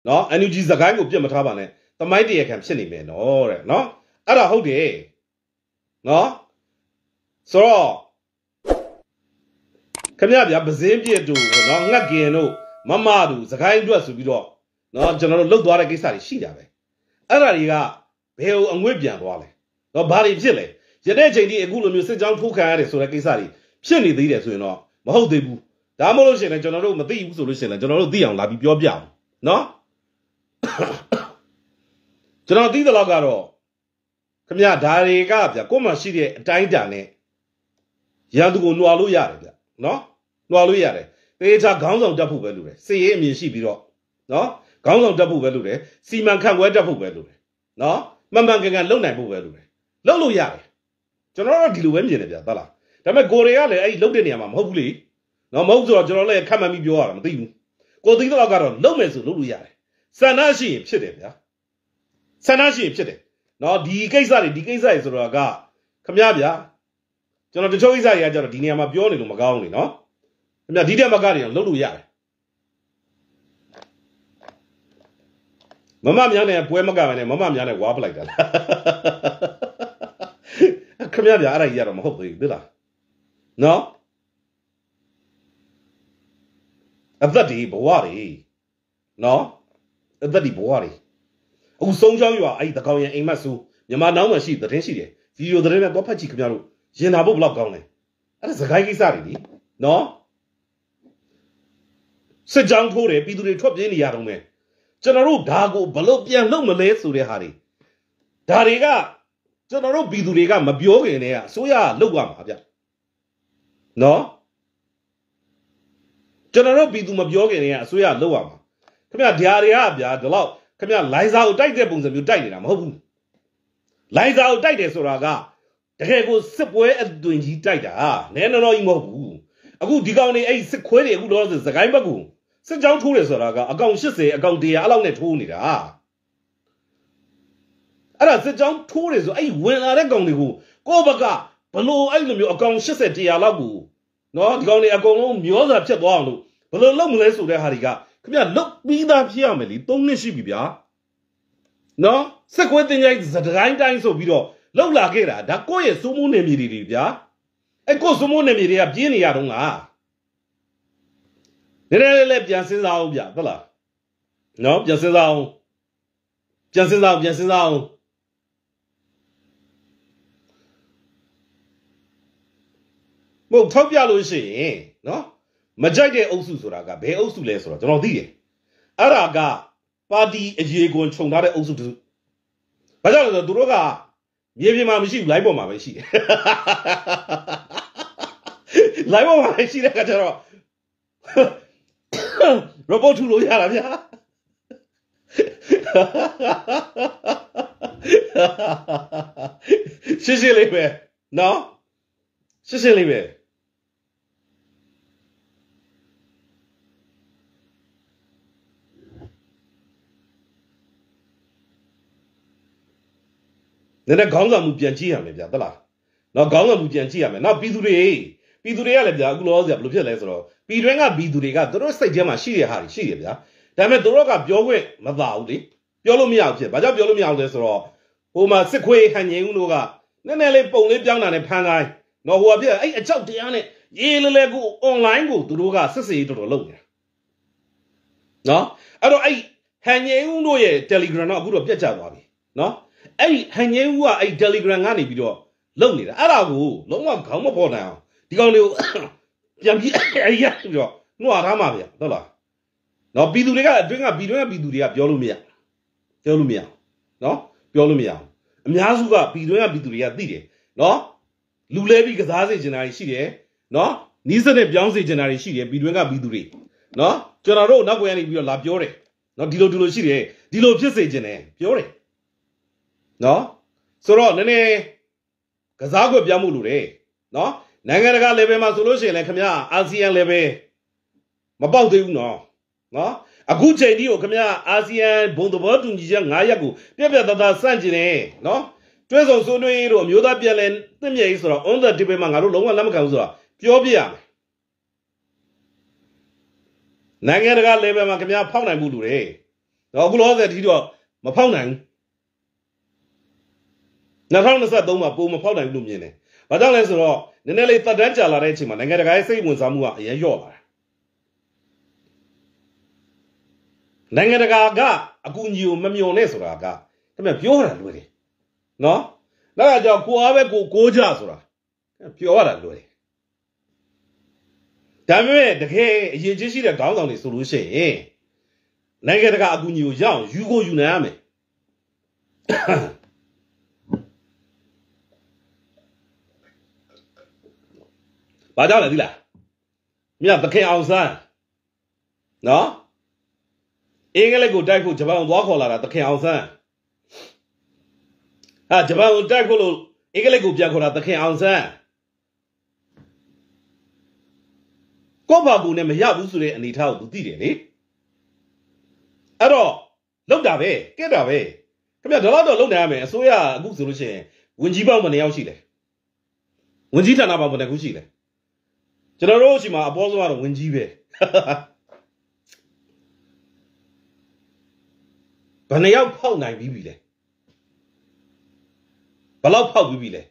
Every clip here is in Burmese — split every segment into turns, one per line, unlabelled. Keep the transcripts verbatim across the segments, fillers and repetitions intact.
နော် N U G စကိုင်းကိုပြတ်မထားပါနဲ့တမိုင်းတရခံဖြစ်နေမယ်နော်တဲ့နော်အဲ့ဒါဟုတ်တယ်နော်ဆိုတော့ခင်ဗျာဗျာပဇင်းပြည့်တူနော်ငှက်ကင်တို့မမတို့စကိုင်းအတွက်ဆိုပြီးတော့နော်ကျွန်တော်တို့လှုပ်သွားတဲ့ကိစ္စတွေရှိတာပဲအဲ့ဒါတွေကဘယ်ကိုအငွေ့ပြန်သွားလဲနော်ဘာတွေဖြစ်လဲယနေ့ချိန်ထိအခုလိုမျိုးစစ်ကြောင်းထိုးခံရတယ်ဆိုတဲ့ကိစ္စတွေဖြစ်နေသေးတယ်ဆိုရင်တော့မဟုတ်သေးဘူးဒါမှမဟုတ်လို့ရှိရင်လည်းကျွန်တော်တို့မသိဘူးဆိုလို့ရှိရင်လည်းကျွန်တော်တို့သိအောင်လာပြီးပြောပြအောင်နော်ကျွန်တော်သိတဲ့လောက်ကတော့ခင်ဗျာဒါတွေကဗျာကိုယ်မှရှိတဲ့အတိုင်းအတာနဲ့ရန်သူကိုနှွာလို့ရတယ်ဗျနော်နှွာလို့ရတယ်တေချာခေါင်းဆောင်တက်ဖို့ပဲလို့တယ်စစ်ရေးအမြင်ရှိပြီးတော့နော်ခေါင်းဆောင်တက်ဖို့ပဲလို့တယ်စီမံခန့်ခွဲတက်ဖို့ပဲလို့တယ်နော်မှန်မှန်ကန်ကန်လုပ်နိုင်ဖို့ပဲလို့တယ်လုပ်လို့ရတယ်ကျွန်တော်တို့ဒီလိုပဲမြင်တယ်ဗျသလားဒါပေမဲ့ကိုတွေကလည်းအဲ့ဒီလုပ်တဲ့နေရာမှာမဟုတ်ဘူးလေနော်မဟုတ်ဆိုတော့ကျွန်တော်လည်းခက်မှန်ပြီးပြောရတာမသိဘူးကိုသိတဲ့လောက်ကတော့လုပ်မယ်ဆိုလုပ်လို့ရတယ်စန္ဒရှိရင်ဖြစ်တယ်ဗျာစန္ဒရှိရင်ဖြစ်တယ်နော်ဒီကိစ္စတွေဒီကိစ္စတွေဆိုတော့ကခမရဗျာကျွန်တော်တချို့ကိစ္စတွေကကြတော့ဒီနေရာမှာပြောနေလို့မကောင်းဘူးလေနော်ခမရဒီတက်မကတွေတော့လုပ်လို့ရတယ်မမများနဲ့ပွဲမကမယ်နဲ့မမများနဲ့ဝါပလိုက်တာလားခမရဗျာအဲ့ဒါကြီးကတော့မဟုတ်သေးဘူးသိလားနော်အသက်ဒီဘဝတွေနော်အသက်ဒီဘဝတွေအခုဆုံးချောင်းရွာအဲ့ဒီတကောင်ရံအိမ်မက်ဆူမြန်မာနောင်းမှာရှိသတင်းရှိတယ်ဗီဒီယိုသတင်းနဲ့တော့ဖတ်ကြည့်ခင်ဗျားတို့ရင်နာဖို့ဘလောက်ကောင်းလဲအဲ့ဒါစကိုင်းကိစ္စတွေလीနော်စစ်ကြောင်းထိုးတယ်ပြည်သူတွေထွက်ပြေးနေရတော့မယ်ကျွန်တော်တို့ဒါကိုဘလို့ပြန်လုပ်မလဲဆိုတဲ့ဟာတွေဒါတွေကကျွန်တော်တို့ပြည်သူတွေကမပြောခင်တည်းကအစိုးရလောက်ရမှာဗျနော်ကျွန်တော်တို့ပြည်သူမပြောခင်တည်းကအစိုးရလောက်ရမှာခင်ဗျာဓာတွေကဗျာဒီလောက်ခင်ဗျာလိုင်းစာကိုတိုက်တဲ့ပုံစံမျိုးတိုက်နေတာမဟုတ်ဘူးလိုင်းစာကိုတိုက်တယ်ဆိုတာကတကယ်ကိုစစ်ပွဲအသွင်ကြီးတိုက်တာနဲနော်နော်ကြီးမဟုတ်ဘူးအခုဒီကောင်တွေအဲ့စစ်ခွဲတွေအခုတော့စကိုင်းဘက်ကိုစစ်ကြောင်းထိုးတယ်ဆိုတာကအကောင်၈၀အကောင်၁၀၀အဲ့လောက်နဲ့ထိုးနေတာအဲ့ဒါစစ်ကြောင်းထိုးတယ်ဆိုအဲ့ဝင်လာတဲ့ကောင်တွေကိုကိုယ့်ဘက်ကဘလို့အဲ့လိုမျိုးအကောင်၈၀ ၁၀၀လောက်ကိုနော်ဒီကောင်တွေအကုန်လုံးမျောစာဖြစ်သွားအောင်လို့ဘလို့လုံးမလဲဆိုတဲ့ဟာတွေကခင်ဗျာလုတ်ပြီးသားဖြစ်ရမယ်လी၃နှစ်ရှိပြီဗျာနော်စစ်ခွဲတင်ကြိုင်းစတိုင်းတိုင်းဆိုပြီးတော့လောက်လာခဲ့တာဒါကိုယ့်ရဲ့စိုးမိုးနေမြေတွေတွေဗျာအဲ့ကိုယ့်စိုးမိုးနေမြေတွေကပြင်းနေရတော့ငါနည်းနည်းလေးပြန်စဉ်းစားအောင်ဗျဟုတ်လားနော်ပြန်စဉ်းစားအောင်ပြန်စဉ်းစားအောင်ပြန်စဉ်းစားအောင်မဟုတ်ထောက်ပြလို့ရှိရင်နော်မကြိုက်တဲ့အုပ်စုဆိုတာကဘယ်အုပ်စုလဲဆိုတော့ကျွန်တော်သိတယ်အဲ့ဒါကပါတီအရေးကွန်ခြုံထားတဲ့အုပ်စုတူဘာကြောင့်လဲဆိုတော့သူတို့ကမြေပြင်မှာမရှိဘူး live ပေါ်မှာပဲရှိတယ် live ပေါ်မှာရှိတဲ့အခါကျတော့ report ထူလို့ရတာဗျာရှင်းရှင်းလေးပဲနော်ရှင်းရှင်းလေးပဲနည်းနည်းခေါင်းဆောင်မှုပြန်ကြည့်ရမယ်ဗျာဟုတ်လားနော်ခေါင်းဆောင်မှုပြန်ကြည့်ရမယ်နောက်ပြည်သူတွေပြည်သူတွေကလည်းဗျာအခုလောဆရာဘယ်လိုဖြစ်လဲဆိုတော့ပြည်တွင်းကပြည်သူတွေကသူတို့စိတ်ထဲမှာရှိတဲ့ဟာတွေရှိတယ်ဗျာဒါပေမဲ့သူတို့ကပြောခွင့်မသာဘူးလေပြောလို့မရဘူးဖြစ်ဘာကြောင့်ပြောလို့မရဘူးလဲဆိုတော့ဟိုမှာစစ်ခွေးဟန်ငိမ့်ဦးတို့ကနည်းနည်းလေးပုံလေးပြောင်းတာနဲ့ဖန်ခိုင်းနော်ဟိုကပြအဲ့အကြောက်တရားနဲ့ရေးလဲလဲကို online ကိုသူတို့ကစစ်စေးတော်တော်လုပ်နေတာနော်အဲ့တော့အဲ့ဟန်ငိမ့်ဦးတို့ရဲ့ Telegram တော့အခုတော့ပြတ်ကျသွားပြီနော်အဲ့ဟန်ငိမ့်ဦးကအဲ့ Telegram ကနေပြီးတော့လုပ်နေတာအဲ့ဒါကိုလုံးဝခေါင်းမပေါ်နိုင်အောင်ဒီကောင်တွေကိုပြန်ပြီးအဲ့ရပြီးတော့နှွာထားမှာဗျဟုတ်လားနော်ပြည်သူတွေကအတွင်းကပြည်တွင်းကပြည်သူတွေကပြောလို့မရပြောလို့မရနော်ပြောလို့မရအများစုကပြည်တွင်းကပြည်သူတွေကသိတယ်နော်လူလဲပြီးကစားစေချင်တာတွေရှိတယ်နော်နီးစက်နဲ့ပြောင်းစေချင်တာတွေရှိတယ်ပြည်တွင်းကပြည်သူတွေနော်ကျွန်တော်တို့နောက်ကွယ်ကနေပြီးတော့လာပြောတယ်နော်ဒီလိုဒီလိုရှိတယ်ဒီလိုဖြစ်စေချင်တယ်ပြောတယ်နော်ဆိုတော့နည်းနည်းကစားကွက်ပြောင်းမှုလိုတယ်နော်နိုင်ငံတကာ level မှာဆိုလို့ရှိရင်လည်းခင်ဗျာအာဆီယံ level မပေါက်သေးဘူးနော်နော်အခုချိန်ဒီကိုခင်ဗျာအာဆီယံဘုံသဘောတူညီချက်၅ရပ်ကိုပြပြတသားစန့်ကျင်တယ်နော်တွဲဆောင်ဆွေးနွေးတို့အမျိုးသားပြည်လဲသင့်မြတ်ရေးဆိုတော့ on the debate မှာငါတို့လုံးဝလက်မခံဘူးဆိုတာပြောပြရမယ်နိုင်ငံတကာ level မှာခင်ဗျာဖောက်နိုင်မှုလိုတယ်နော်အခုလောဆယ်ဒီတော့မဖောက်နိုင်ဘူးနှစ်ထောင်နှစ်ဆသုံးမှာပုံမဖောက်နိုင်ဘူးလို့မြင်တယ်ဘာကြောင့်လဲဆိုတော့နည်းနည်းလေးသက်တမ်းကြာလာတဲ့အချိန်မှာနိုင်ငံတကာရဲ့စိတ်ဝင်စားမှုကအရင်လျော့လာတယ်နိုင်ငံတကာကအကူအညီကိုမမျှော်နဲ့ဆိုတာကခင်ဗျပြောရတာလွယ်တယ်နော်နောက်ကကြောင့်ကိုအားပဲကိုကိုးကြဆိုတာပြောရတာလွယ်တယ်ဒါပေမဲ့တကယ်အရေးကြီးရှိတဲ့ခေါင်းဆောင်တွေဆိုလို့ရှိရင်နိုင်ငံတကာအကူအညီကိုရအောင်ယူကိုယူနိုင်ရမယ်ဘာကြောင့်လဲသိလားမြတ်သခင်အောင်ဆန်းနော်အင်္ဂလိပ်ကိုတိုက်ဖို့ဂျပန်ကိုသွားခေါ်လာတာသခင်အောင်ဆန်းဟာဂျပန်ကိုတိုက်ဖို့လို့အင်္ဂလိပ်ကိုပြန်ခေါ်လာသခင်အောင်ဆန်းကိုယ့်ဘာကူနဲ့မရဘူးဆိုတဲ့အနေထားကိုသူသိတယ်လေအဲ့တော့လောက်တာပဲကဲတာပဲခင်ဗျာဒါတော့တော့လုံနိုင်ရမယ်အစိုးရအခုဆိုလို့ရှိရင်ဝင်ကြီးပေါင်းမနေရောက်ရှိတယ်ဝင်ကြီးဌာနပေါင်းမနေခုရှိတယ်ကျွန်တော်တို့အချိန်မှာအပေါ်ဆုံးကတော့ဝင်ကြီးပဲဘယ်နှယောက်ဖောက်နိုင်ပြီးပြီလဲဘယ်လောက်ဖောက်ပြီးပြီလဲ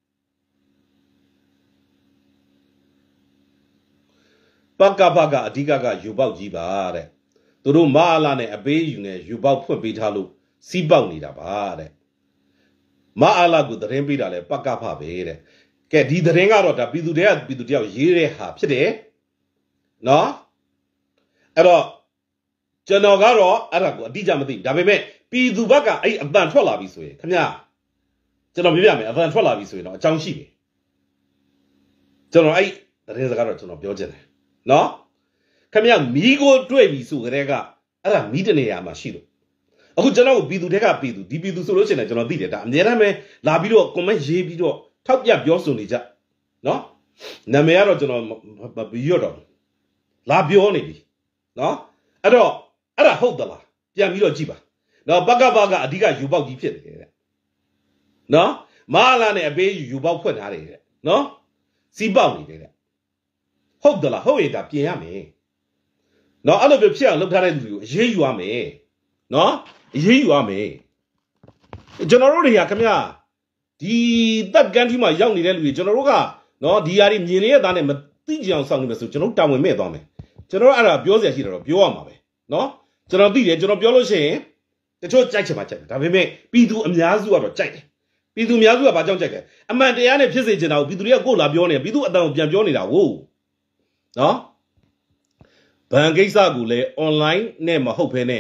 ပကပကအဓိကကယူပေါက်ကြီးပါတဲ့သူတို့မအားလာနဲ့အပေးယူနဲ့ယူပေါက်ဖွင့်ပေးထားလို့စီးပေါက်နေတာပါတဲ့မအားလာကိုသတင်းပေးတာလဲပကပပဲတဲ့ကဲဒီသတင်းကတော့ဒါပြည်သူတွေကပြည်သူတယောက်ရေးတဲ့ဟာဖြစ်တယ်နော်အဲ့တော့ကျွန်တော်ကတော့အဲ့ဒါကိုအတိအကျမသိဘူးဒါပေမဲ့ပြည်သူဘက်ကအဲ့အတန်ထွက်လာပြီဆိုရင်ခင်ဗျာကျွန်တော်ပြပြမယ်အတန်ထွက်လာပြီဆိုရင်တော့အကြောင်းရှိတယ်ကျွန်တော်အဲ့သတင်းစကားတော့ကျွန်တော်ပြောချင်တယ်နော်ခင်ဗျာမီးကိုတွေ့ပြီဆိုကြတဲ့ကအဲ့ဒါမီးတနေရာမှာရှိလို့အခုကျွန်တော်ပြည်သူတွေကပြည်သူဒီပြည်သူဆိုလို့ရှိရင်ကျွန်တော်သိတယ်ဒါအများအားပဲလာပြီးတော့ comment ရေးပြီးတော့ထောက်ပြပြောဆိုနေကြနော်နာမည်ကတော့ကျွန်တော်မပြီးရတော့လာပြောနေပြီနော်အဲ့တော့အဲ့ဒါဟုတ်သလားပြန်ပြီးတော့ကြည့်ပါနော်ပကပကအဓိကယူပေါက်ကြီးဖြစ်နေတယ်တဲ့နော်မဟာလာနဲ့အပေးယူပေါက်ဖွက်ထားတယ်တဲ့နော်စီးပေါက်နေတယ်တဲ့ဟုတ်သလားဟုတ်ရင်ဒါပြင်ရမယ်နော်အဲ့လိုပြဖြစ်အောင်လုပ်ထားတဲ့လူတွေကိုအရေးယူရမယ်နော်အရေးယူရမယ်ကျွန်တော်တို့တွေကခင်ဗျာဒီတက်ကန်တီမှာရောက်နေတဲ့လူတွေကျွန်တော်တို့ကနော်ဒီဟာတွေမြင်နေရတာနဲ့မသိကြအောင်စောင့်နေမယ်ဆိုကျွန်တော်တာဝန်မဲ့သွားမယ်ကျွန်တော်အဲ့ဒါပြောစရာရှိတယ်တော့ပြောရမှာပဲနော်ကျွန်တော်သိတယ်ကျွန်တော်ပြောလို့ရှိရင်တချို့ကြိုက်ချင်မှကြိုက်တယ်ဒါပေမဲ့ပြည်သူအများစုကတော့ကြိုက်တယ်ပြည်သူအများစုကဘာကြောင့်ကြိုက်တယ်အမှန်တရားနဲ့ဖြစ်စေချင်တာကိုပြည်သူတွေကကိုယ်လာပြောနေပြည်သူအတန်ကိုပြန်ပြောနေတာကိုနော်ဘဏ်ကိစ္စကိုလည်း online နဲ့မဟုတ်ဘဲနဲ့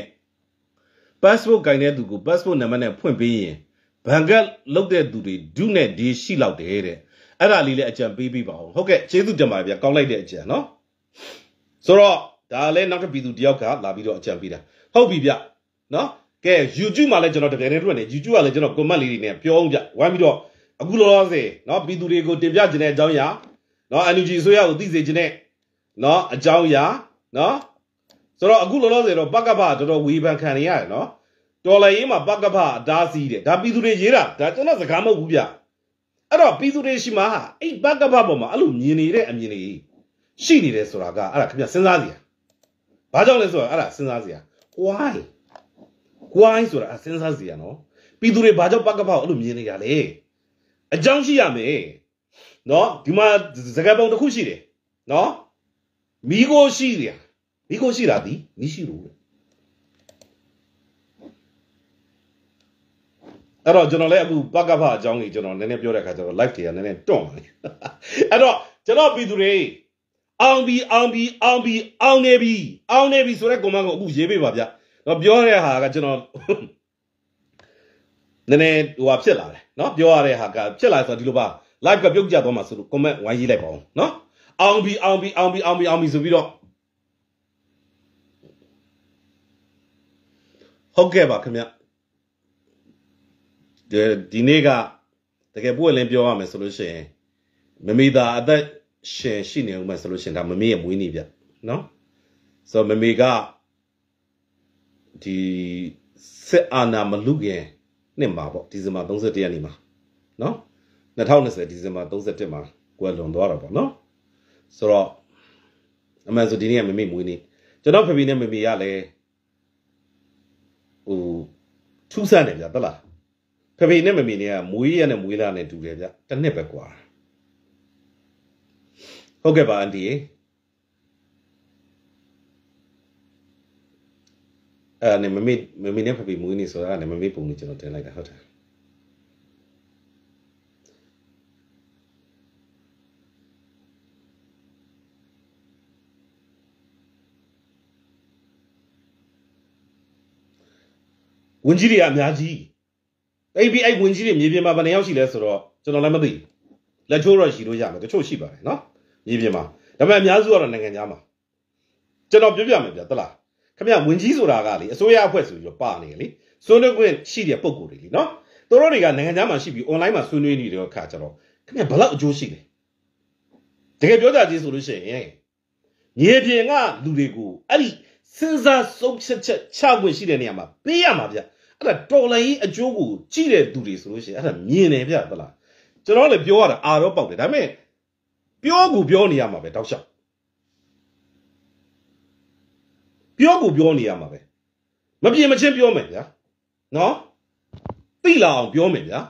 passport ကင်တဲ့သူကို passport နံပါတ်နဲ့ဖွင့်ပေးရင်ဘဏ်ကလုတ်တဲ့သူတွေဒုနဲ့ဒီရှိလောက်တယ်တဲ့အဲ့ဒါလေးလည်းအကြံပေးပြီးပါအောင်ဟုတ်ကဲ့ကျေးဇူးတင်ပါဗျာကောင်းလိုက်တဲ့အကြံနော်ဆိုတော့ဒါလည်းနောက်တစ်ပြည်သူတယောက်ကလာပြီးတော့အကြံပေးတာဟုတ်ပြီဗျနော်ကဲ YouTube မှာလည်းကျွန်တော်တကယ်တည်းတွေ့နေ YouTube ကလည်းကျွန်တော် comment လေးတွေနဲ့ပြောအောင်ဗျဝိုင်းပြီးတော့အခုလောလောဆယ်နော်ပြည်သူတွေကိုတင်ပြခြင်းတဲ့အကြောင်းအရာနော် N U G အစိုးရကိုသိစေခြင်းတဲ့နော်အကြောင်းအရာနော်ဆိုတော့အခုလောလောဆယ်တော့ပကပတော်တော်ဝေဖန်ခံနေရတယ်နော်တော်လည်းရေးမှာပကပအတားစီးတယ်ဒါပြည်သူတွေရေးတာဒါကျွန်တော်စကားမဟုတ်ဘူးဗျအဲ့တော့ပြည်သူတွေရှိမှာအဲ့ပကပပေါ်မှာအဲ့လိုမြင်နေတဲ့အမြင်တွေရှိနေတယ်ဆိုတာကအဲ့ဒါခင်ဗျစဉ်းစားစရာဘာကြောင့်လဲဆိုတော့အဲ့ဒါစဉ်းစားစရာ why why ဆိုတာစဉ်းစားစရာနော်ပြည်သူတွေဘာကြောင့်ပကပကိုအဲ့လိုမြင်နေရလဲအကြောင်းရှိရမယ်နော်ဒီမှာစကားပုံတစ်ခုရှိတယ်နော်မီးကိုရှိတယ်မီးကိုရှိတာဒီမီးရှိလို့အဲ့တော့ကျွန်တော်လည်းအခုပကပအကြောင်းကြီးကျွန်တော်နည်းနည်းပြောတဲ့အခါကျတော့ live တွေကနည်းနည်းတွန့်သွားတယ်အဲ့တော့ကျွန်တော်ပြည်သူတွေအောင်ပြီအောင်ပြီအောင်ပြီအောင်နေပြီအောင်နေပြီဆိုတဲ့ comment ကိုအခုရေးပေးပါဗျတော့ပြောရတဲ့ဟာကကျွန်တော်နည်းနည်းဟိုဟာဖြစ်လာတယ်နော်ပြောရတဲ့ဟာကဖြစ်လာဆိုတော့ဒီလိုပါ live ကပြုတ်ကျသွားမှာဆိုလို့ comment ဝိုင်းရေးလိုက်ပါဦးနော်အောင်ပြီအောင်ပြီအောင်ပြီအောင်ပြီအောင်ပြီဆိုပြီးတော့ဟုတ်ကဲ့ပါခင်ဗျဒီနေ့ကတကယ်ပွင့်လင်းပြောရမယ်ဆိုလို့ရှိရင်မမေသာအသက်ရှင်ရှိနေဦးမယ်ဆိုလို့ရှိရင်ဒါမမေရဲ့မွေးနေ့ဗျနော်ဆိုတော့မမေကဒီစစ်အာဏာမလုခင်နှစ်မှာပေါ့ဒီဇင်ဘာသုံးဆယ့်တစ်ရက်နေ့မှာနော်နှစ်ထောင်နှစ်ဆယ်ဒီဇင်ဘာသုံးဆယ့်တစ်မှာကွယ်လွန်သွားတာပေါ့နော်ဆိုတော့အမှန်ဆိုဒီနေ့ကမမေမွေးနေ့ကျွန်တော်ဖေဖေနဲ့မမေကလည်းဟိုထူးဆန်းတယ်ဗျာတလားဖေဖေနဲ့မမေနဲ့ကမွေးရနဲ့မွေးလာနဲ့တူတယ်ဗျတစ်နှစ်ပဲကွာဟုတ်ကဲ့ပါအန်တီအဲ့နဲ့မမေမမေနဲ့ဖေဖေမွေးနေဆိုတာနဲ့မမေပုံလေးကျွန်တော်တင်လိုက်တာဟုတ်တယ်ဝင်ကြီးတွေကအများကြီးအဲ့ဒီအဲ့ဝင်ကြီးတွေမြေပြင်မှာဘယ်နှယောက်ရှိလဲဆိုတော့ကျွန်တော်လည်းမသိလက်ချိုးတော့ရှိလို့ရမယ်တချို့ရှိပါတယ်နော်မြေပြင်မှာဒါပေမဲ့အများစုကတော့နိုင်ငံသားမှာကျွန်တော်ပြောပြမယ်ဗျာတလားခင်ဗျဝင်ကြီးဆိုတာကလေအစိုးရအဖွဲ့ဆိုပြီးတော့ပါနေလေဆွေးနွေးခွင့်ရှိတဲ့ပုံကိုယ်တွေလीနော်သူတို့တွေကနိုင်ငံသားမှာရှိပြီး online မှာဆွေးနွေးနေတဲ့အခါကျတော့ခင်ဗျဘယ်လောက်အကျိုးရှိလဲတကယ်ပြောကြကြဆိုလို့ရှိရင်မြေပြင်ကလူတွေကိုအဲ့ဒီစဉ်းစားဆုံးဖြတ်ချက်ချခွင့်ရှိတဲ့နေရာမှာပေးရမှာဗျအဲ့ဒါတော်လိုင်းကြီးအကျိုးကိုကြည့်တဲ့သူတွေဆိုလို့ရှိရင်အဲ့ဒါမြင်တယ်ဗျဟုတ်လားကျွန်တော်လည်းပြောရတာအာတော့ပေါက်တယ်ဒါပေမဲ့ပြောကိုပြောနေရမှာပဲတောက်လျှောက်ပြောကိုပြောနေရမှာပဲမပြေမချင်းပြောမယ်ဗျာနော်သိလာအောင်ပြောမယ်ဗျာ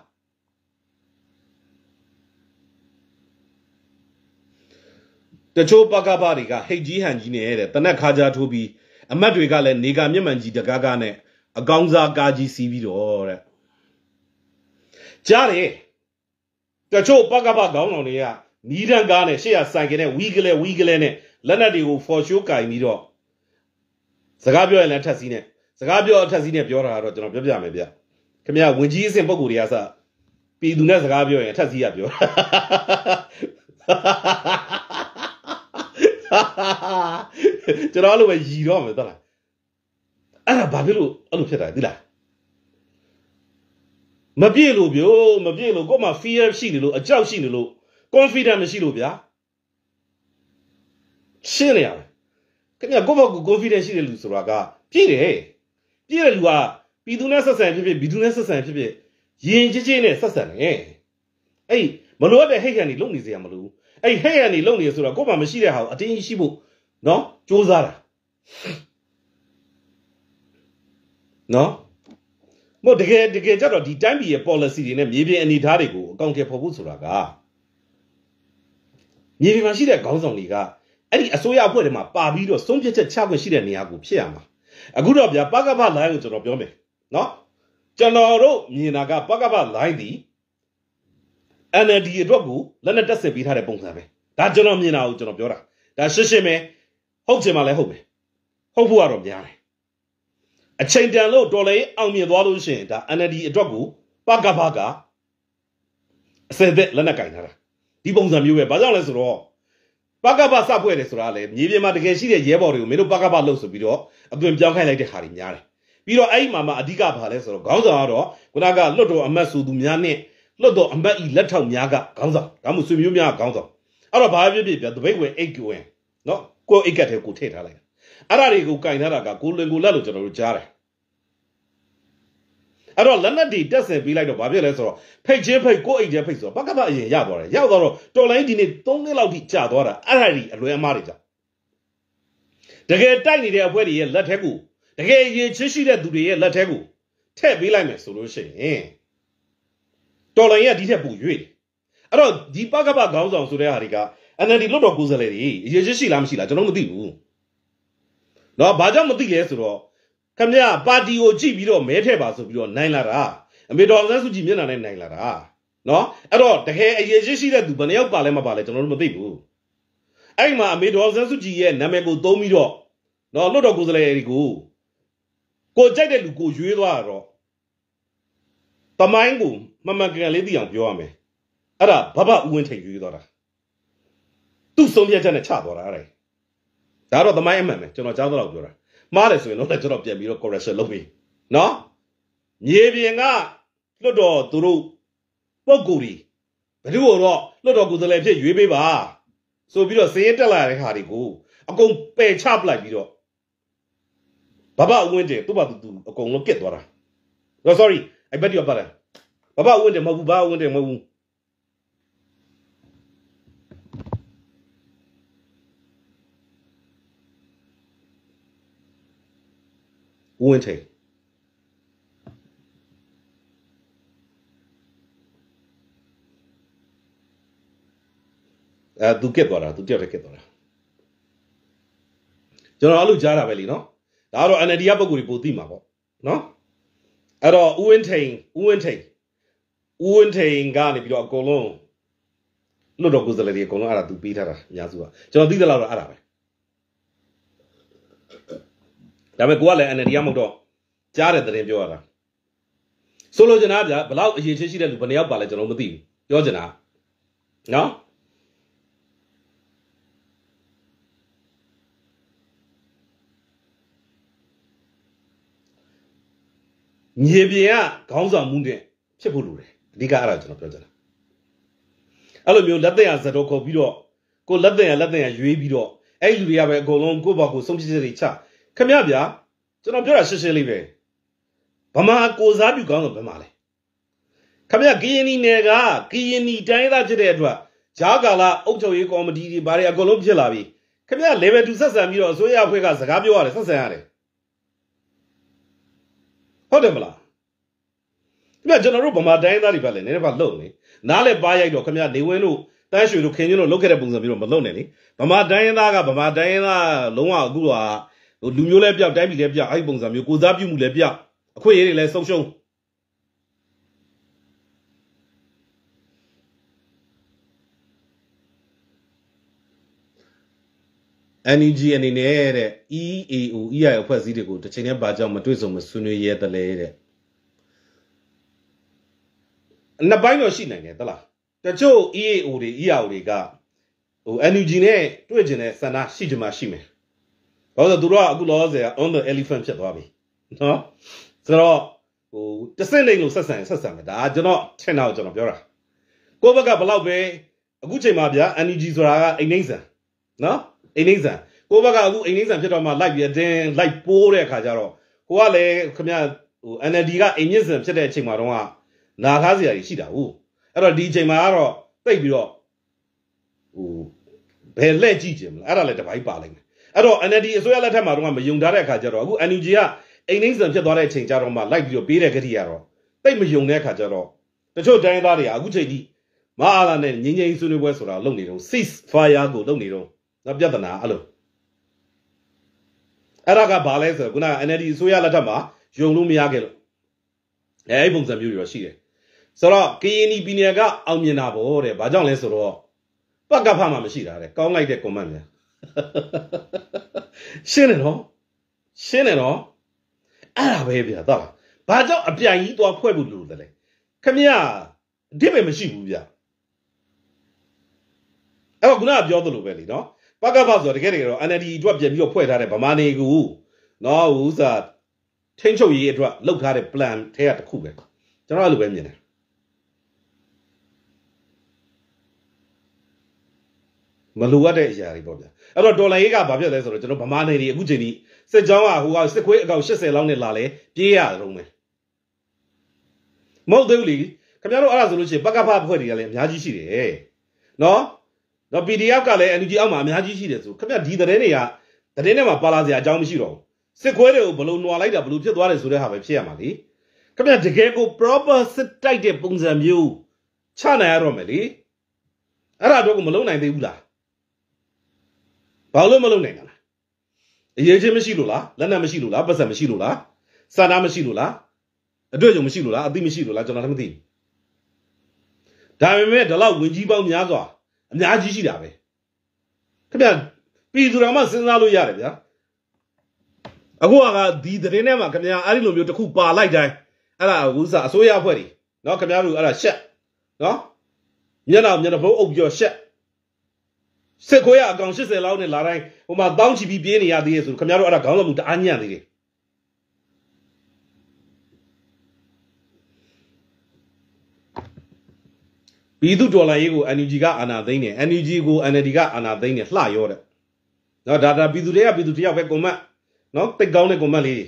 တချို့ပကပတွေကဟိတ်ကြီးဟန်ကြီးနေတဲ့တနက်ခါကြားထိုးပြီးအမတ်တွေကလည်းနေကမျက်မှန်ကြီးတကားကားနဲ့အကောင်းစားကားကြီးစီးပြီးတော့တဲ့ကြားတယ်တချို့ပကပခေါင်းတော်တွေကနီးတန်းကားနဲ့ရှေ့ရဆိုင်ကနဲ့ဝီကလေးဝီကလေးနဲ့လက်နက်တွေကို for show ကင်ပြီးတော့စကားပြောရင်လည်းထက်စီးနဲ့စကားပြောအထက်စီးနဲ့ပြောတာတော့ကျွန်တော်ပြောပြမယ်ဗျခင်ဗျာဝင်ကြီးအဆင့်ပုံကိုယ်တွေကစပြည်သူနဲ့စကားပြောရင်အထက်စီးရပြောကျွန်တော်လည်းပဲရည်တော့မယ်ဟုတ်လားအဲ့ဒါဘာဖြစ်လို့အဲ့လိုဖြစ်တာသိလားမပြည့်လို့ပြောမပြည့်လို့ကို့မှာ fear ရှိနေလို့အကြောက်ရှိနေလို့ confidence မရှိလို့ဗျာရှင်းနေရမယ်ခင်ဗျာကို့ဘက်က confidence ရှိတဲ့လူဆိုတာကပြည့်တယ်ပြည့်တဲ့လူကပြည်သူနဲ့ဆက်ဆံဖြစ်ဖြစ်ပြည်သူနဲ့ဆက်ဆံဖြစ်ဖြစ်ယဉ်ကျေးကျေးနဲ့ဆက်ဆံတယ်အဲ့မလို့တဲ့ဟိတ်ကန်ကြီးလုံနေစရာမလိုအဲ့ဟိတ်ကန်ကြီးလုံနေဆိုတော့ကို့မှာမရှိတဲ့ဟာကိုအတင်းကြီးရှိဖို့နော်စူးစမ်းတာနော်မို့တကယ်တကယ်ကြတော့ဒီတိုင်းပြည်ရဲ့ policy တွေနဲ့မြေပြင်အနေအထားတွေကိုအကောင့်ထဲပေါ်ဖို့ဆိုတာကမြေပြင်မှာရှိတဲ့ခေါင်းဆောင်တွေကအဲ့ဒီအစိုးရအဖွဲ့တွေမှာပါပြီးတော့ဆုံးဖြတ်ချက်ချခွင့်ရှိတဲ့နေရာကိုဖြစ်ရမှာအခုတော့ဗျာပကပ line ကိုကျွန်တော်ပြောမယ်နော်ကျွန်တော်တို့မြင်တာကပကပ line ဒီ N L D အတွက်ကိုလက်နဲ့တက်ဆင်ပေးထားတဲ့ပုံစံပဲဒါကျွန်တော်မြင်တာကိုကျွန်တော်ပြောတာဒါရှင်းရှင်းပဲဟုတ်ချင်မှလည်းဟုတ်ပဲဟုတ်ဖို့ကတော့များတယ်အချိန်တန်လို့တော်လေအောင်မြင်သွားလို့ရှိရင်ဒါ N L D အတွက်ကိုပကပကအစသက်လက်နဲ့ကင်ထားတာဒီပုံစံမျိုးပဲဘာကြောင့်လဲဆိုတော့ပကပစဖွဲ့တယ်ဆိုတာလေမြေပြင်မှာတကယ်ရှိတဲ့ရဲဘော်တွေကိုမင်းတို့ပကပလုပ်ဆိုပြီးတော့အသွင်ပြောင်းခိုင်းလိုက်တဲ့ဟာတွေများတယ်ပြီးတော့အဲ့ဒီမှာမှအဓိကဘာလဲဆိုတော့ခေါင်းဆောင်ကတော့ခုနကလွတ်တော်အမတ်ဆိုသူများနဲ့လွတ်တော်အမတ်ဤလက်ထောက်များကခေါင်းဆောင်ဒါမှမဟုတ်ဆွေမျိုးများခေါင်းဆောင်အဲ့တော့ဘာဖြစ်ဖြစ်ပြတပိတ်ဝင်အိတ်ကိုဝင်နော်ကိုအိတ်ကတ်ထဲကိုထည့်ထားလိုက်အဲ့ဒါတွေကိုကင်ထားတာကကိုလင်ကိုလက်လို့ကျွန်တော်တို့ကြားတယ်အဲ့တော့လက်နက်တွေတက်ဆင်ပေးလိုက်တော့ဘာဖြစ်လဲဆိုတော့ဖိတ်ချင်းဖိတ်ကိုအိတ်ချင်းဖိတ်ဆိုတော့ပကပအရင်ရသွားတယ်ရောက်သွားတော့တော်လိုင်းဒီနေ့သုံးနှစ်လောက်ထိကြာသွားတာအဲ့ဒါကြီးအလွဲအမှားတွေကြောင့်တကယ်တိုက်နေတဲ့အဖွဲ့တွေရဲ့လက်ထက်ကိုတကယ်ရင်ချစ်ရှိတဲ့သူတွေရဲ့လက်ထက်ကိုထည့်ပေးလိုက်မယ်ဆိုလို့ရှိရင်တော်လိုင်းရဲ့ဒီထက်ပိုရွေ့တယ်အဲ့တော့ဒီပကပခေါင်းဆောင်ဆိုတဲ့ဟာတွေက N L D လွတ်တော်ကိုယ်စားလှယ်တွေရင်ချစ်ရှိလားမရှိလားကျွန်တော်မသိဘူးနော်ဘာကြောင့်မသိလဲဆိုတော့ခင်ဗျာပါတီကိုကြည့်ပြီးတော့မဲထည့်ပါဆိုပြီးတော့နိုင်လာတာအမေတော်ဆန်းစုကြည်မျက်နှာနဲ့နိုင်လာတာနော်အဲ့တော့တကယ်အရေးရှိရှိတဲ့သူဘယ်နှယောက်ပါလဲမပါလဲကျွန်တော်တို့မသိဘူးအဲ့မှာအမေတော်ဆန်းစုကြည်ရဲ့နာမည်ကိုသုံးပြီးတော့နော်လွတ်တော်ကိုယ်စားလှယ်တွေကိုကိုကြိုက်တဲ့လူကိုရွေးသွားတော့တမိုင်းကိုမမှန်ကန်လေးသိအောင်ပြောရမယ်အဲ့ဒါဘဘဦးဝင်းထိန်ရွေးသွားတာသူ့ဆုံးဖြတ်ချက်နဲ့ချသွားတာအဲ့ဒါတော့တမိုင်းအမှန်ပဲကျွန်တော်ကြားတော့ပြောတာမှားတယ်ဆိုရင်တော့ကျွန်တော်ပြန်ပြီးတော့ correction လုပ်ပြီးနော်မြေပြင်ကလွတ်တော်သူတို့ပုံကိုယ်ကြီးဘယ်လိုတော့လွတ်တော်ကိုယ်စားလှယ်ဖြစ်ရွေးပေးပါဆိုပြီးတော့စည်ရင်တက်လာတဲ့ဟာတွေကိုအကုန်ပယ်ချပလိုက်ပြီးတော့ဘဘဦးဝင်းတယ်သူ့ဘာသူသူအကုန်လုံးကစ်သွားတာ oh sorry I bet you are better ဘဘဦးဝင်းတယ်မဟုတ်ဘူးဘဘဦးဝင်းတယ်မဟုတ်ဘူးဦးဝင်းထိန်အဲသူကက်သွားတာသူတယောက်တည်းကက်သွားတာကျွန်တော်အဲ့လိုကြားတာပဲလीနော်ဒါကတော့ N L D ကပုံကိုယ်တွေပိုသိမှာပေါ့နော်အဲ့တော့ဦးဝင်းထိန်ဦးဝင်းထိန်ဦးဝင်းထိန်ကနေပြီးတော့အကုန်လုံးလွတ်တော်ကိုယ်စားလှယ်တွေအကုန်လုံးအဲ့ဒါသူပေးထားတာအများစုကကျွန်တော်သိတယ်လို့တော့အဲ့ဒါပဲဒါပေမဲ့ကိုကလည်း N L D ကမဟုတ်တော့ကြားတဲ့သတင်းပြောရတာဆိုလိုချင်တာဗျာဘလောက်အရေးချင်းရှိတဲ့လူဘယ်နှယောက်ပါလဲကျွန်တော်မသိဘူးပြောချင်တာနော်မြေပြင်ကခေါင်းဆောင်မှုတဲ့ဖြစ်ဖို့လိုတယ်အဓိကအဲ့ဒါကျွန်တော်ပြောချင်တာအဲ့လိုမျိုးလက်သက်ရဇတော်ခေါ်ပြီးတော့ကိုလက်သက်ရလက်သက်ရရွေးပြီးတော့အဲ့လူတွေကပဲအကုန်လုံးကိုယ့်ဘောက်ကိုဆုံးဖြတ်ချက်တွေချခမရဗျာကျွန်တော်ပြောတာရှင်းရှင်းလေးပဲဗမာကိုစားပြုကောင်းတော့ဘယ်မှာလဲခမရကရင်နီနယ်ကကရင်နီတိုင်းသားဖြစ်တဲ့အတွက်ဂျာကာလာအုပ်ချုပ်ရေးကော်မတီတွေဘာတွေအကုန်လုံးဖြစ်လာပြီခမရ level two ဆက်ဆံပြီးတော့အစိုးရအဖွဲ့ကစကားပြောရတယ်ဆက်ဆံရတယ်ဟုတ်တယ်မလားခမရကျွန်တော်တို့ဗမာတိုင်းသားတွေပဲလေနည်းနည်းပါလုံနေနားလဲပါရိုက်တော့ခမရနေဝင်းတို့တန်းရွှေတို့ခင်ချင်းတို့လုတ်ခဲ့တဲ့ပုံစံမျိုးတော့မလုံနဲ့လေဗမာတိုင်းသားကဗမာတိုင်းသားလုံးဝအခုတော့လူမျိုးလဲပြောက်တိုင်းပြည်လဲပြောက်အဲ့ဒီပုံစံမျိုးကိုစားပြုမှုလဲပြောက်အခွင့်အရေးတွေလဲဆုံးရှုံးN U G အနေနဲ့တဲ့ E A O E I အဖွဲ့အစည်းတွေကိုတစ်ချိန်တည်းဘာကြောင့်မတွေ့ဆုံမဆွေးနွေးရဲတယ်လဲတဲ့နှစ်ပိုင်းတော့ရှိနိုင်တယ်သလားတချို့ E A O တွေ E A O တွေကဟို N U G နဲ့တွေ့ကျင်တဲ့ဆန္ဒရှိကြမှာရှိမယ်ဘာလို့လဲသူတို့ကအခုလောဆယ် on the elephant ဖြစ်သွားပြီနော်ဆိုတော့ဟိုတစင်းလိမ့်လို့ဆက်ဆံဆက်ဆံမယ်ဒါကျွန်တော်ထင်တာကိုကျွန်တော်ပြောတာကိုယ့်ဘက်ကဘလောက်ပဲအခုချိန်မှာဗျာ N U G ဆိုတာကအိမ်နှိမ့်ဆန်နော်အိမ်နှိမ့်ဆန်ကိုယ့်ဘက်ကအခုအိမ်နှိမ့်ဆန်ဖြစ်တော့မှလိုက်ပြီးတင်းလိုက်ပိုးတဲ့အခါကျတော့ကိုကလည်းခင်ဗျဟို N L D ကအိမ်မြင့်ဆန်ဖြစ်တဲ့အချိန်မှာတော့နာထားစရာကြီးရှိတာဟုတ်အဲ့တော့ဒီအချိန်မှာကတော့တိတ်ပြီးတော့ဟိုဘယ်လက်ကြည့်ကြမလားအဲ့ဒါလည်းတစ်ပိုင်းပါလိုက်မယ်အဲ့တော့ N L D အစိုးရလက်ထက်မှာတော့မယုံထားတဲ့အခါကျတော့အခု N U G ကအိမ်နှိမ့်ဆန်ဖြစ်သွားတဲ့အချိန်ကျတော့မှလိုက်ပြီးတော့ပေးတဲ့ဂတိရတော့တိတ်မယုံတဲ့အခါကျတော့တချို့တိုင်းသားတွေကအခုချိန်ကြီးမအားလာနဲ့ငင်းငင်းဆွေးနွေးပွဲဆိုတာလုပ်နေတော့ cease fire ကိုလုပ်နေတော့နော်ပြဿနာအဲ့လိုအဲ့ဒါကဘာလဲဆိုတော့ခုနက N L D အစိုးရလက်ထက်မှာယုံလို့မရခဲ့လို့အဲအဲ့ပုံစံမျိုးတွေတော့ရှိတယ်ဆိုတော့ကရင်နီပြည်နယ်ကအောင်မြင်တာပေါ့တဲ့ဘာကြောင့်လဲဆိုတော့ပကဖမှမရှိတာတဲ့ကောင်းလိုက်တဲ့ comment များရှင်းတယ်နော်ရှင်းတယ်နော်အဲ့ဒါပဲဗျာတော့ဘာကြောင့်အပြိုင်ကြီးသွားဖွဲ့ဖို့လို့လဲခမရအတိပဲမရှိဘူးဗျာအဲ့တော့ခုနကပြောသလိုပဲလीနော်ပကဖဆိုတော့တကယ်တကယ်တော့ N L D အတွက်ပြန်ပြီးတော့ဖွဲ့ထားတဲ့ဗမာနေကူနော်ဥစားထိန်းချုပ်ရေးအတွက်လုပ်ထားတဲ့ plan ထဲကတစ်ခုပဲကျွန်တော်အဲ့လိုပဲမြင်တယ်မလိုအပ်တဲ့အရာတွေပေါ့ဗျာအဲ့တော့ဒေါ်လာရေးကဘာဖြစ်လဲဆိုတော့ကျွန်တော်ဗမာနေတွေအခုချိန်ဒီစစ်ကြောင်းကဟိုကစစ်ခွေးအကောက်eightyလောက်နဲ့လာလဲပြေးရတော့မယ်မဟုတ်သေးဘူးလေခင်ဗျားတို့အဲ့ဒါဆိုလို့ရှိရင်ပကဖဖွဲ့တွေကလည်းအများကြီးရှိတယ်နော်တော့ P D F ကလည်း N U G အောက်မှာအများကြီးရှိတယ်ဆိုခင်ဗျာဒီသတင်းတွေကသတင်းထဲမှာပါလာစရာအကြောင်းမရှိတော့ဘူးစစ်ခွေးတွေကိုဘလို့နွာလိုက်တာဘလို့ဖြစ်သွားတယ်ဆိုတဲ့ဟာပဲဖြစ်ရမှာလေခင်ဗျာတကယ်ကို proper စစ်တိုက်တဲ့ပုံစံမျိုးချနိုင်ရတော့မယ်လေအဲ့ဒါတော့ကိုမလုံနိုင်သေးဘူးလားဘာလို့မလုံနိုင်တာလဲအရေးချင်းမရှိလို့လားလက်နက်မရှိလို့လားပတ်စံမရှိလို့လားစာနာမရှိလို့လားအတွေ့အကြုံမရှိလို့လားအသိမရှိလို့လားကျွန်တော်လည်းမသိဘူးဒါပေမဲ့ဒီလောက်ဝင်ကြီးပေါင်းများစွာအများကြီးရှိတာပဲခင်ဗျပြည်သူတော်မှစဉ်းစားလို့ရတယ်ဗျာအခုကဒီသတင်းထဲမှာခင်ဗျာအဲ့ဒီလိုမျိုးတစ်ခုပါလိုက်တိုင်းအဲ့ဒါဥစားအစိုးရအဖွဲ့တွေနော်ခင်ဗျားတို့အဲ့ဒါရှက်နော်မျက်နှာမျက်နှာဖုံးအုပ်ပြီးတော့ရှက်စစ်ခွေးအကောင်eightyလောက်နဲ့လာတိုင်းဟိုမှာတောင်းချီပြီးပြေးနေရသေးရဲ့ဆိုခင်ဗျားတို့အဲ့ဒါခေါင်းဆောင်မှုတအားညံ့သေးတယ်ပြည်သူဒေါ်လာရေးကို N U G ကအာဏာသိမ်းတယ် N U G ကို N L D ကအာဏာသိမ်းတယ်လှရောတဲ့နော်ဒါဒါပြည်သူတွေကပြည်သူတယောက်ပဲကွန်မန့်နော်တိတ်ကောင်းတဲ့ကွန်မန့်လေး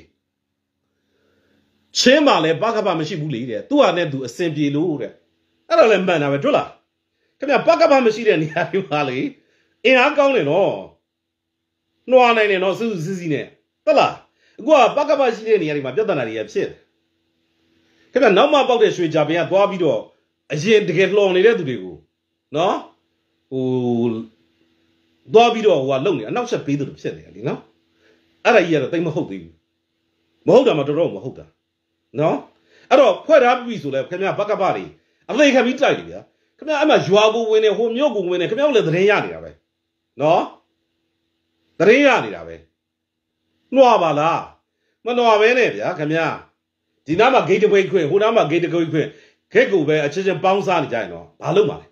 ချင်းပါလဲပကပမရှိဘူးလေတဲ့သူ့ဟာနဲ့သူအစင်ပြေလို့တဲ့အဲ့တော့လည်းမှန်တာပဲတွေ့လားခင်ဗျပကပမရှိတဲ့နေရာတွေမှာလေအင်အားကောင်းတယ်နော်နှွားနိုင်တယ်နော်စူးစူးစီးစီးနဲ့ဟုတ်လားအခုကပကပရှိတဲ့နေရာတွေမှာပြဿနာတွေရဖြစ်ခင်ဗျနောက်မှပေါက်တဲ့ရွှေကြပင်ကသွားပြီးတော့အရင်တကယ်လှော်နေတဲ့သူတွေကိုနော်ဟိုသွားပြီးတော့ဟိုကလုံနေအနောက်ဆက်ပေးတယ်လို့ဖြစ်နေတယ်လीနော်အဲ့ဒါကြီးကတော့တိတ်မဟုတ်သေးဘူးမဟုတ်တာမှတော်တော်မဟုတ်တာနော်အဲ့တော့ဖွဲ့ထားပြီဆိုလဲခင်ဗျာဘက်ကပတွေအသေးခံပြီးတိုက်တယ်ဗျာခင်ဗျာအဲ့မှာရွာကိုဝင်နေဟိုမြို့ကိုဝင်နေခင်ဗျာလည်းသတင်းရနေတာပဲနော်သတင်းရနေတာပဲနှွာပါလားမနှွာပဲနဲ့ဗျာခင်ဗျာဒီနားမှာဂိတ်တပိတ်ခွင့်ဟိုနားမှာဂိတ်တပိတ်ခွင့်ခက်ကိုပဲအချင်းချင်းပေါင်းစားနေကြရင်တော့ဘာလုပ်မှာလဲ